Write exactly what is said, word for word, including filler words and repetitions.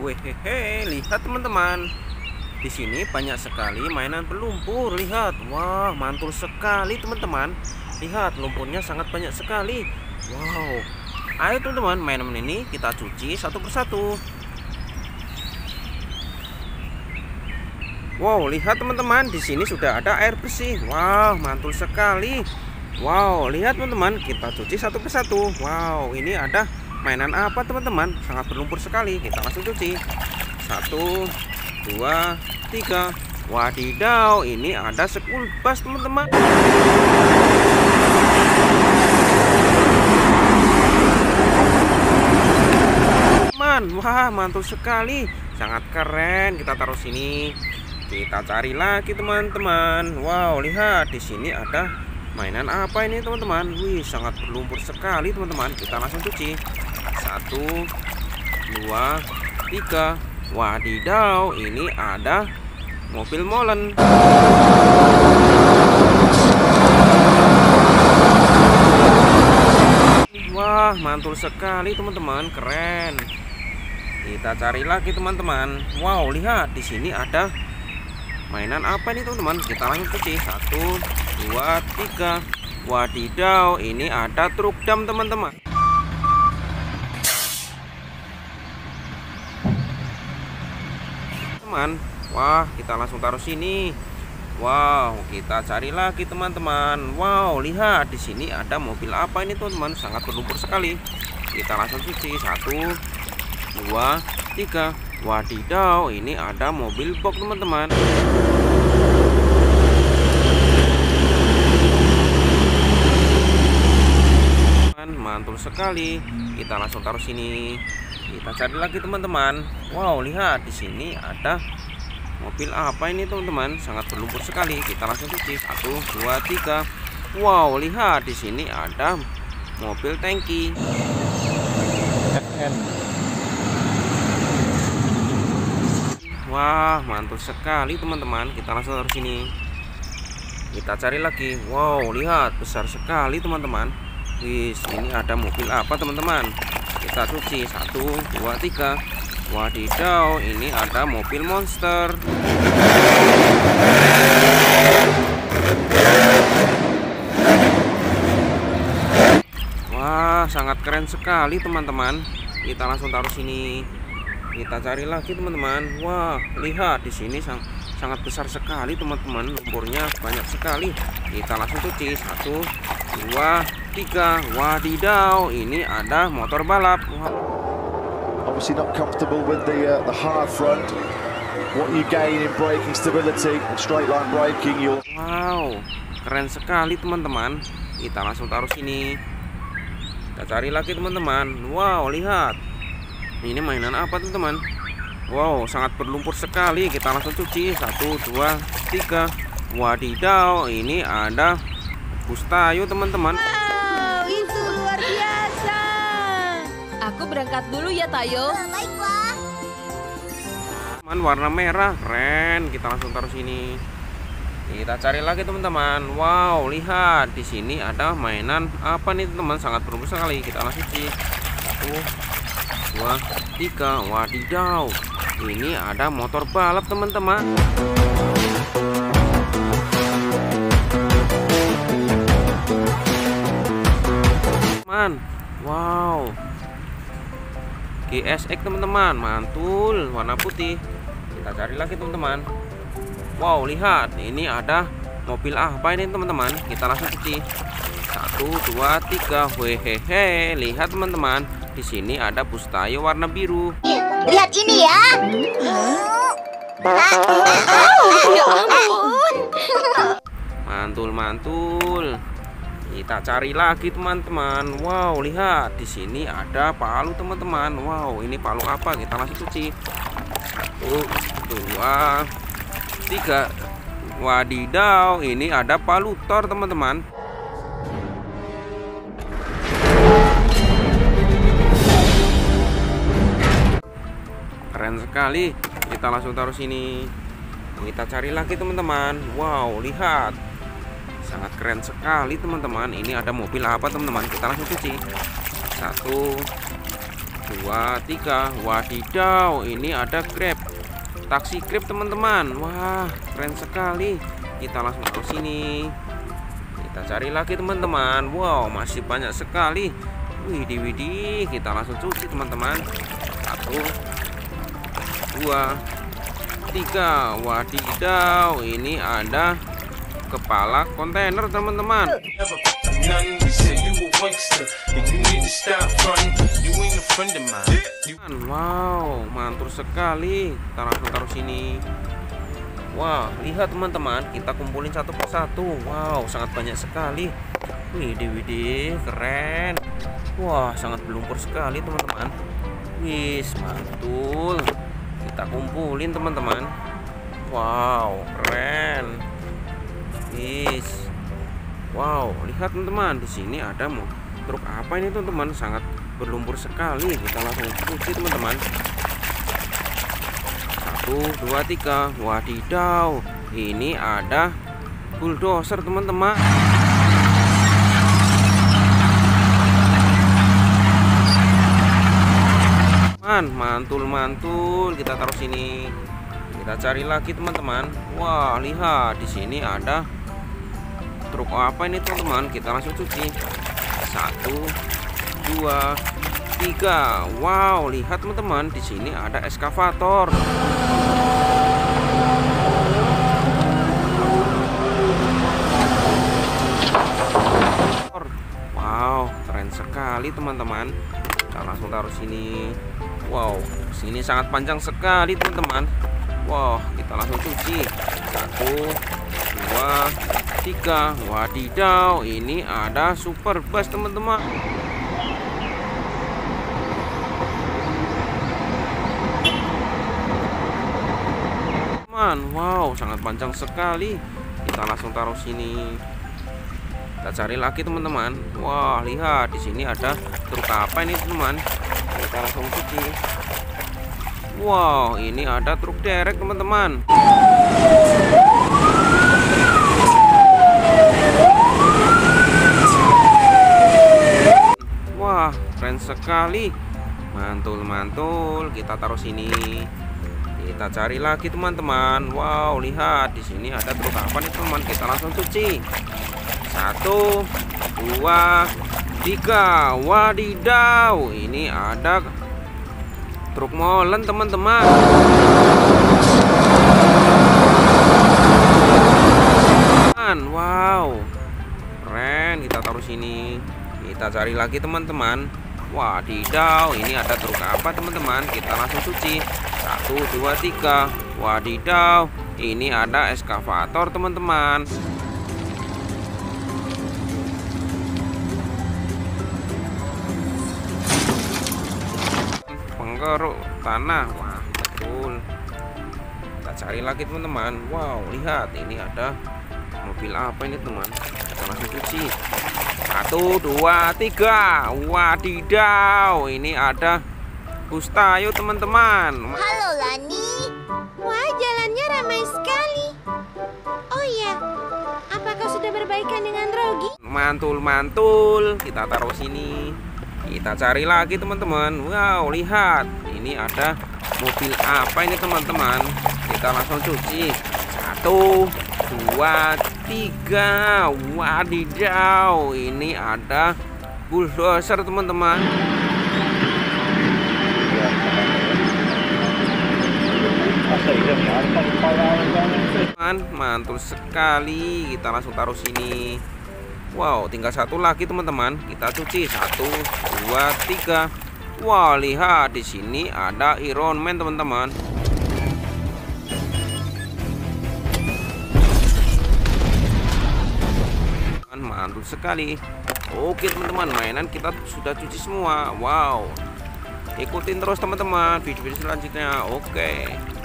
Wehehe, lihat teman-teman. Di sini banyak sekali mainan berlumpur. Lihat, wah, mantul sekali teman-teman. Lihat, lumpurnya sangat banyak sekali. Wow. Ayo teman-teman, mainan ini kita cuci satu persatu. Wow, lihat teman-teman, di sini sudah ada air bersih. Wow, mantul sekali. Wow, lihat teman-teman, kita cuci satu persatu. Wow, ini ada mainan apa teman-teman? Sangat berlumpur sekali. Kita langsung cuci. Satu, dua, tiga. Wadidaw, ini ada school bus teman-teman. Teman, wah, mantul sekali. Sangat keren. Kita taruh sini. Kita cari lagi teman-teman. Wow, lihat di sini ada mainan apa ini teman-teman? Wih, sangat berlumpur sekali teman-teman. Kita langsung cuci. Satu, dua, tiga. Wadidaw, ini ada mobil molen. Wah, mantul sekali teman-teman, keren. Kita cari lagi teman-teman. Wow, lihat di sini ada mainan apa nih teman-teman? Kita langsung cuci. Satu, dua, tiga. Wadidaw, ini ada truk dam teman-teman. Teman, wah, kita langsung taruh sini. Wow, kita cari lagi teman-teman. Wow, lihat di sini ada mobil apa ini teman-teman? Sangat berlumpur sekali. Kita langsung cuci. Satu, dua, tiga. Wadidaw, ini ada mobil box teman-teman. Mantul sekali. Kita langsung taruh sini. Kita cari lagi teman-teman. Wow, lihat di sini ada mobil apa ini teman-teman? Sangat berlumpur sekali. Kita langsung cuci. Satu, dua, tiga. Wow, lihat di sini ada mobil tangki. Wah, mantul sekali teman-teman. Kita langsung taruh sini. Kita cari lagi. Wow, lihat besar sekali teman-teman. Wih, ini ada mobil apa teman-teman? Kita cuci. Satu, dua, tiga. Wadidaw, ini ada mobil monster. Wah, sangat keren sekali teman-teman. Kita langsung taruh sini. Kita cari lagi teman-teman. Wah, lihat di sini sang, sangat besar sekali teman-teman. Lumpurnya banyak sekali. Kita langsung cuci. Satu, dua, tiga. Wadidaw, ini ada motor balap. Wah. Obviously not comfortable with the uh, the hard front. What you gain in braking stability and straight line braking, you'll. Wow, keren sekali teman-teman. Kita langsung taruh sini. Kita cari lagi teman-teman. Wow, lihat. Ini mainan apa teman-teman? Wow, sangat berlumpur sekali. Kita langsung cuci. Satu, dua, tiga. Wadidaw, ini ada bus Tayo teman-teman. Wow, itu luar biasa. Aku berangkat dulu ya, Tayo. Baiklah. Teman, warna merah, keren. Kita langsung taruh sini. Kita cari lagi teman-teman. Wow, lihat di sini ada mainan apa nih teman-teman? Sangat berlumpur sekali. Kita langsung cuci. Satu, dua, tiga. Wadidaw, ini ada motor balap teman-teman. Teman, wow, G S X teman-teman, mantul, warna putih. Kita cari lagi teman-teman. Wow, lihat, ini ada mobil apa ini teman-teman? Kita langsung cuci. Satu, dua, tiga. Wehehe, lihat teman-teman. Di sini ada bus Tayo warna biru. Lihat ini ya. Ya ampun. Mantul, mantul. Kita cari lagi teman-teman. Wow, lihat di sini ada palu teman-teman. Wow, ini palu apa? Kita langsung cuci. Satu, dua, tiga. Wadidaw, ini ada palu Thor teman-teman. Keren sekali. Kita langsung taruh sini. Kita cari lagi teman-teman. Wow, lihat. Sangat keren sekali teman-teman. Ini ada mobil apa teman-teman? Kita langsung cuci. Satu, dua, tiga. Wadidaw, ini ada Grab. Taksi Grab teman-teman. Wah, keren sekali. Kita langsung taruh sini. Kita cari lagi teman-teman. Wow, masih banyak sekali. Widih, widih. Kita langsung cuci teman-teman. Satu, dua, tiga. Wadidaw, ini ada kepala kontainer teman-teman. Wow, mantul sekali. Kita langsung taruh sini. Wah, lihat teman-teman, kita kumpulin satu persatu. Wow, sangat banyak sekali. Widih, widih, keren. Wah, sangat berlumpur sekali teman-teman. Wis, mantul. Kita kumpulin teman-teman. Wow, keren. Wis. Wow, lihat teman-teman, di sini ada mau truk apa ini teman-teman? Sangat berlumpur sekali. Kita langsung cuci teman-teman. Satu, dua, tiga. Wadidaw, ini ada bulldozer teman-teman. Man, mantul-mantul. Kita taruh sini. Kita cari lagi teman-teman. Wah, lihat di sini ada truk apa ini teman-teman? Kita langsung cuci. Satu, dua, tiga. Wow, lihat teman-teman, di sini ada eskavator. Wow, keren sekali teman-teman. Kita langsung taruh sini. Wow, sini sangat panjang sekali teman-teman. Wow, kita langsung cuci. Satu, dua, tiga. Wadidaw, ini ada super bus teman-teman. Teman, wow, sangat panjang sekali. Kita langsung taruh sini. Kita cari lagi teman-teman. Wah, lihat di sini ada truk apa ini teman? Kita langsung cuci. Wow, ini ada truk derek teman-teman. Wah, keren sekali. Mantul-mantul. Kita taruh sini. Kita cari lagi teman-teman. Wow, lihat di sini ada truk apa nih teman? Kita langsung cuci. Satu, dua, tiga. Wadidaw, ini ada truk molen teman-teman. Wow, keren. Kita taruh sini. Kita cari lagi teman-teman. Wadidaw, ini ada truk apa teman-teman? Kita langsung cuci. Satu, dua, tiga. Wadidaw, ini ada eskavator teman-teman. Penggeruk tanah. Wah, betul. Kita cari lagi teman-teman. Wow, lihat ini ada mobil apa ini teman? Kita langsung cuci. Satu, dua, tiga. Wadidaw, ini ada bus Tayo teman-teman. Halo Lani. Wah, jalannya ramai sekali. Oh iya, apa kau sudah berbaikan dengan Rogi? Mantul-mantul. Kita taruh sini. Kita cari lagi teman-teman. Wow, lihat ini ada mobil apa ini teman-teman? Kita langsung cuci. Satu, dua, tiga. Wadidaw, ini ada bulldozer teman-teman. Mantul sekali. Kita langsung taruh sini. Wow, tinggal satu lagi teman-teman. Kita cuci. Satu, dua, tiga. Wah, lihat di sini ada Iron Man teman-teman. Mantul sekali. Oke teman-teman, mainan kita sudah cuci semua. Wow, ikutin terus teman-teman video-video selanjutnya. Oke.